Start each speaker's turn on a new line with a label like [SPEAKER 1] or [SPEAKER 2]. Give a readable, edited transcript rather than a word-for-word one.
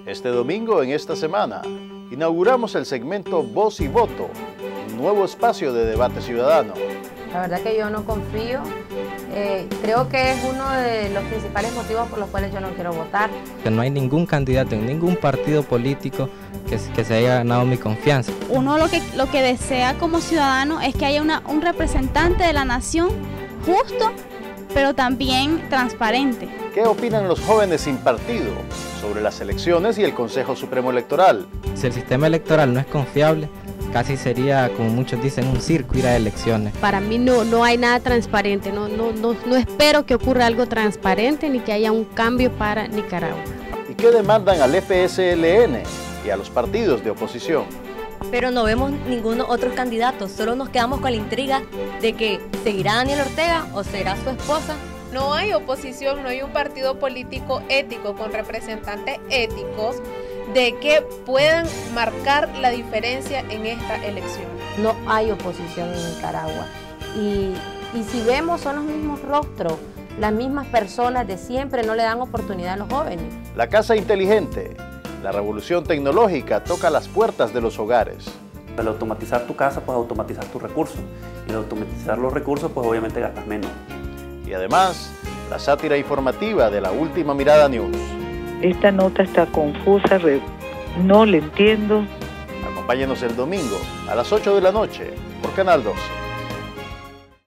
[SPEAKER 1] Este domingo, en esta semana, inauguramos el segmento Voz y Voto, un nuevo espacio de debate ciudadano.
[SPEAKER 2] La verdad que yo no confío. Creo que es uno de los principales motivos por los cuales yo no quiero votar.
[SPEAKER 3] Que no hay ningún candidato en ningún partido político que se haya ganado mi confianza.
[SPEAKER 4] Uno lo que desea como ciudadano es que haya un representante de la nación justo, pero también transparente.
[SPEAKER 1] ¿Qué opinan los jóvenes sin partido sobre las elecciones y el Consejo Supremo Electoral?
[SPEAKER 3] Si el sistema electoral no es confiable, casi sería, como muchos dicen, un circo ir a elecciones.
[SPEAKER 5] Para mí no hay nada transparente, no espero que ocurra algo transparente ni que haya un cambio para Nicaragua.
[SPEAKER 1] ¿Y qué demandan al FSLN y a los partidos de oposición?
[SPEAKER 6] Pero no vemos ninguno otros candidatos, solo nos quedamos con la intriga de que seguirá Daniel Ortega o será su esposa.
[SPEAKER 7] No hay oposición, no hay un partido político ético con representantes éticos de que puedan marcar la diferencia en esta elección.
[SPEAKER 2] No hay oposición en Nicaragua y si vemos son los mismos rostros, las mismas personas de siempre, no le dan oportunidad a los jóvenes.
[SPEAKER 1] La casa inteligente, la revolución tecnológica toca las puertas de los hogares.
[SPEAKER 8] Al automatizar tu casa, pues automatizar tus recursos, y al automatizar los recursos, pues obviamente gastas menos.
[SPEAKER 1] Y además, la sátira informativa de La Última Mirada News.
[SPEAKER 9] Esta nota está confusa, no le entiendo.
[SPEAKER 1] Acompáñenos el domingo a las 8 de la noche por Canal 12.